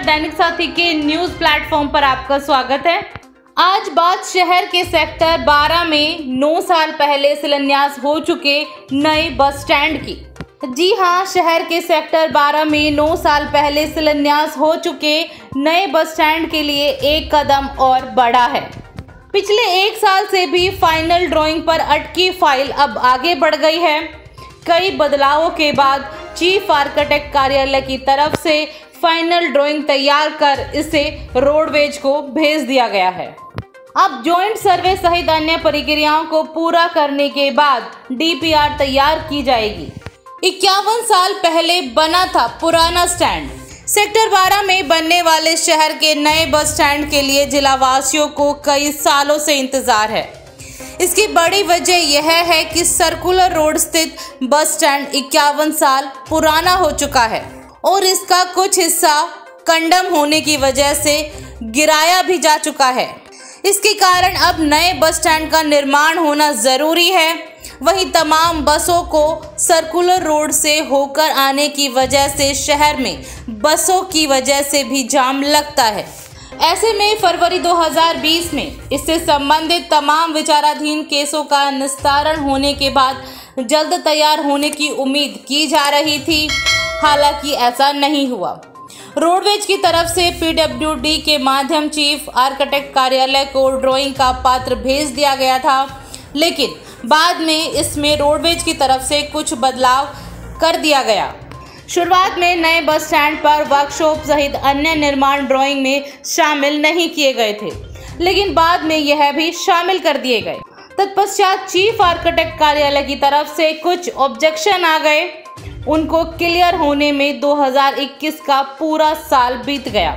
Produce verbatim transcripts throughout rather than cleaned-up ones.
दैनिक साथी के news platform पर आपका स्वागत है। आज बात शहर के सेक्टर बारह में नौ साल पहले शिलान्यास हो चुके नए बस स्टैंड की। जी हां, शहर के सेक्टर बारह में नौ साल पहले शिलान्यास हो चुके नए बस स्टैंड के लिए एक कदम और बढ़ा है। पिछले एक साल से भी फाइनल ड्राइंग पर अटकी फाइल अब आगे बढ़ गई है। कई बदलावों के बाद चीफ आर्किटेक्ट कार्यालय की तरफ से फाइनल ड्राइंग तैयार कर इसे रोडवेज को भेज दिया गया है। अब जॉइंट सर्वे सहित अन्य प्रक्रियाओं को पूरा करने के बाद डीपीआर तैयार की जाएगी। इक्यावन साल पहले बना था पुराना स्टैंड। सेक्टर बारह में बनने वाले शहर के नए बस स्टैंड के लिए जिलावासियों को कई सालों से इंतजार है। इसकी बड़ी वजह यह है कि सर्कुलर रोड स्थित बस स्टैंड इक्यावन साल पुराना हो चुका है और इसका कुछ हिस्सा कंडम होने की वजह से गिराया भी जा चुका है। इसके कारण अब नए बस स्टैंड का निर्माण होना जरूरी है। वहीं तमाम बसों को सर्कुलर रोड से होकर आने की वजह से शहर में बसों की वजह से भी जाम लगता है। ऐसे में फरवरी दो हज़ार बीस में इससे संबंधित तमाम विचाराधीन केसों का निस्तारण होने के बाद जल्द तैयार होने की उम्मीद की जा रही थी। हालांकि ऐसा नहीं हुआ। रोडवेज की तरफ से पीडब्ल्यूडी के माध्यम चीफ आर्किटेक्ट कार्यालय को ड्राइंग का पत्र भेज दिया गया था, लेकिन बाद में इसमें रोडवेज की तरफ से कुछ बदलाव कर दिया गया। शुरुआत में नए बस स्टैंड पर वर्कशॉप सहित अन्य निर्माण ड्राइंग में शामिल नहीं किए गए थे, लेकिन बाद में यह भी शामिल कर दिए गए। तत्पश्चात चीफ आर्किटेक्ट कार्यालय की तरफ से कुछ ऑब्जेक्शन आ गए। उनको क्लियर होने में दो हज़ार इक्कीस का पूरा साल बीत गया।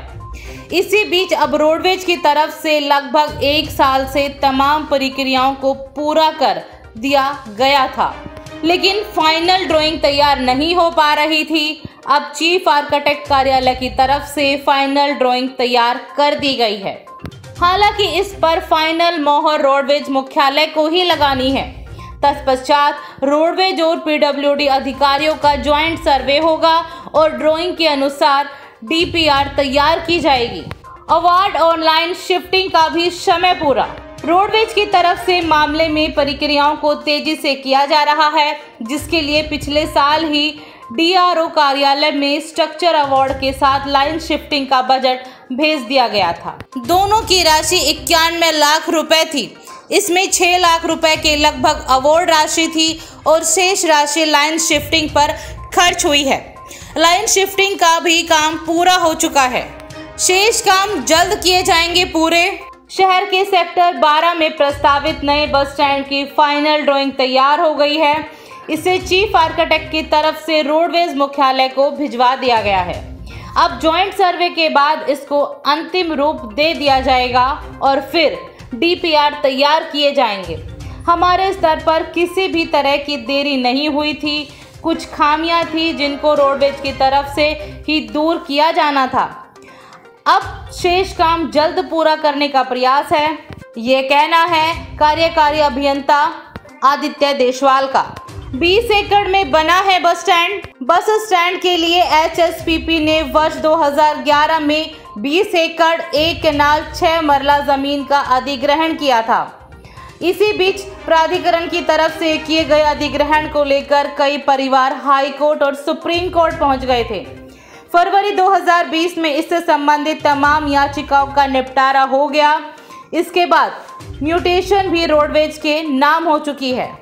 इसी बीच अब रोडवेज की तरफ से लगभग एक साल से तमाम प्रक्रियाओं को पूरा कर दिया गया था, लेकिन फाइनल ड्राइंग तैयार नहीं हो पा रही थी। अब चीफ आर्किटेक्ट कार्यालय की तरफ से फाइनल ड्राइंग तैयार कर दी गई है। हालांकि इस पर फाइनल मोहर रोडवेज मुख्यालय को ही लगानी है। तत्पश्चात रोडवेज और पीडब्ल्यूडी अधिकारियों का ज्वाइंट सर्वे होगा और ड्राइंग के अनुसार डीपीआर तैयार की जाएगी। अवार्ड ऑनलाइन शिफ्टिंग का भी समय पूरा। रोडवेज की तरफ से मामले में प्रक्रियाओं को तेजी से किया जा रहा है, जिसके लिए पिछले साल ही डीआरओ कार्यालय में स्ट्रक्चर अवार्ड के साथ लाइन शिफ्टिंग का बजट भेज दिया गया था। दोनों की राशि इक्यानवे लाख रुपए थी। इसमें छह लाख रुपए के लगभग अवार्ड राशि थी और शेष राशि लाइन शिफ्टिंग पर खर्च हुई है। लाइन शिफ्टिंग का भी काम पूरा हो चुका है। शेष काम जल्द किए जाएंगे पूरे। शहर के सेक्टर बारह में प्रस्तावित नए बस स्टैंड की फाइनल ड्राइंग तैयार हो गई है। इसे चीफ आर्किटेक्ट की तरफ से रोडवेज मुख्यालय को भिजवा दिया गया है। अब ज्वाइंट सर्वे के बाद इसको अंतिम रूप दे दिया जाएगा और फिर डीपीआर तैयार किए जाएंगे। हमारे स्तर पर किसी भी तरह की देरी नहीं हुई थी। कुछ खामियां थी जिनको रोडवेज की तरफ से ही दूर किया जाना था। अब शेष काम जल्द पूरा करने का प्रयास है, ये कहना है कार्यकारी अभियंता आदित्य देशवाल का। बीस एकड़ में बना है बस स्टैंड। बस स्टैंड के लिए एचएसपीपी ने वर्ष दो हज़ार ग्यारह में बीस एकड़ एक केनाल छह मरला जमीन का अधिग्रहण किया था। इसी बीच प्राधिकरण की तरफ से किए गए अधिग्रहण को लेकर कई परिवार हाई कोर्ट और सुप्रीम कोर्ट पहुंच गए थे। फरवरी दो हज़ार बीस में इससे संबंधित तमाम याचिकाओं का निपटारा हो गया। इसके बाद म्यूटेशन भी रोडवेज के नाम हो चुकी है।